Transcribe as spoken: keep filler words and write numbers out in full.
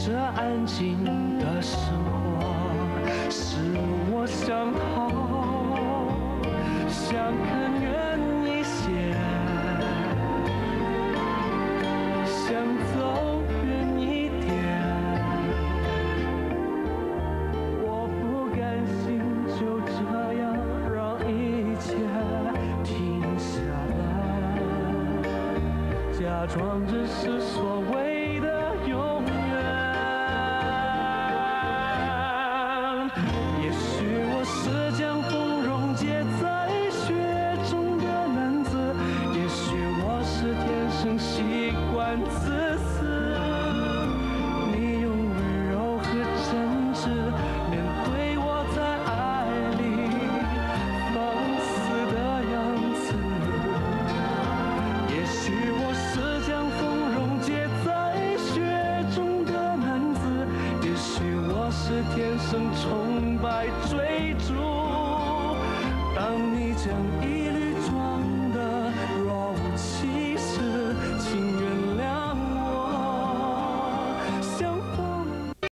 这安静的生活，使我想逃，想看远一些，想走远一点。我不甘心就这样让一切停下来，假装只是所谓的永远。也许我是将风溶解在雪中的男子，也许我是天生习惯自私。你用温柔和真挚面对我在爱里放肆的样子。也许我是将风溶解在雪中的男子，也许我是天生崇拜追逐。当你将一